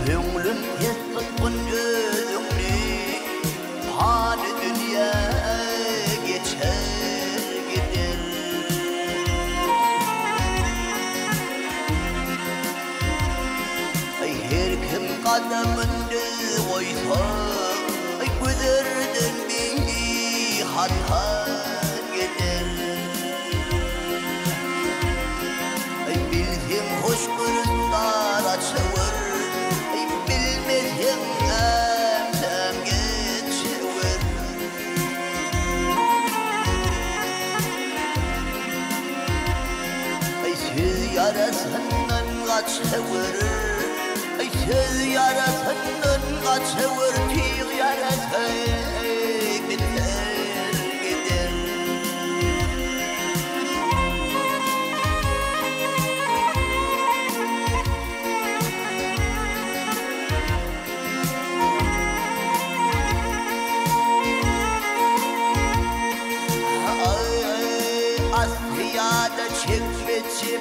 Gönlüm yettin gözümle Hani dünya geçer gider Her kim kademinde koysa Gözlerden bir hata gider Bildim hoş kırıklar açılır Bilmezim emsem geçirir Siz yarasından kaçıverir Siz yarasından kaçıverir Tih yarası biter gider Asya'da çekmeci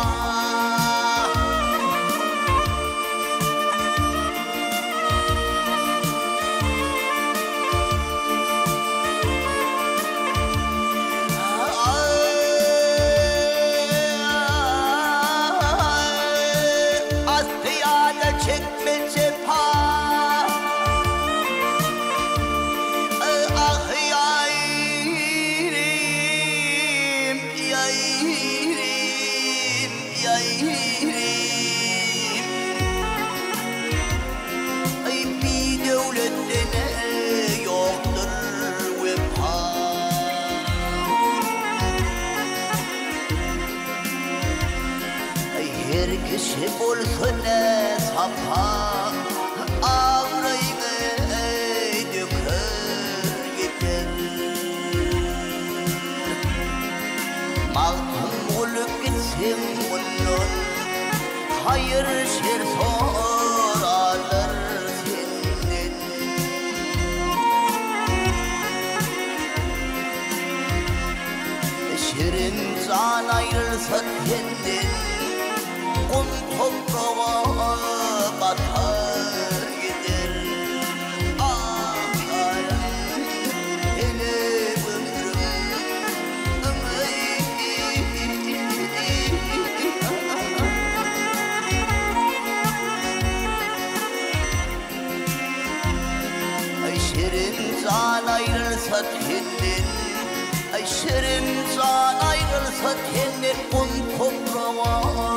Asya'da çekmeci Bir devletine yoktur vefa Her kişi olsun safa Ağrıyı döker gider Mağdum olup gitsin bunun Hayır şer sorarlar senden Şirin can ayrılsa kendin Un toprağa batar gider Ah yarım hele ömrüm Şirin can ayrılsa kendin Şirin can ayrılsa kendin Un toprağa